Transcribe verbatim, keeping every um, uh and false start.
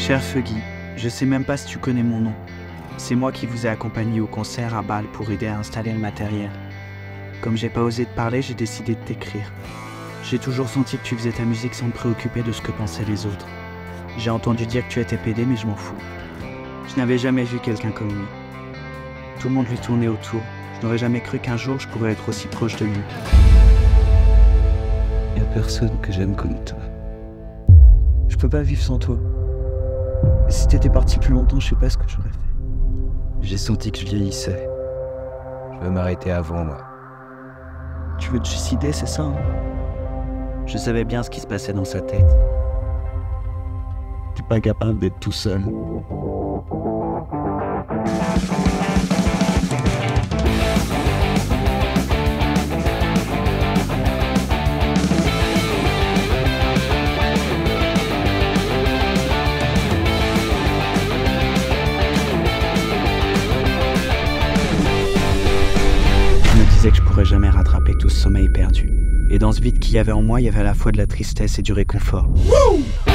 Cher Fuggy, je sais même pas si tu connais mon nom. C'est moi qui vous ai accompagné au concert à Bâle pour aider à installer le matériel. Comme j'ai pas osé te parler, j'ai décidé de t'écrire. J'ai toujours senti que tu faisais ta musique sans te préoccuper de ce que pensaient les autres. J'ai entendu dire que tu étais pédé, mais je m'en fous. Je n'avais jamais vu quelqu'un comme lui. Tout le monde lui tournait autour. Je n'aurais jamais cru qu'un jour je pourrais être aussi proche de lui. Y a personne que j'aime comme toi. Je peux pas vivre sans toi. Si t'étais parti plus longtemps, je sais pas ce que j'aurais fait. J'ai senti que je vieillissais. Je veux m'arrêter avant, moi. Tu veux te suicider, c'est ça, hein? Je savais bien ce qui se passait dans sa tête. T'es pas capable d'être tout seul. Je me disais que je pourrais jamais rattraper tout ce sommeil perdu. Et dans ce vide qu'il y avait en moi, il y avait à la fois de la tristesse et du réconfort. Wouh!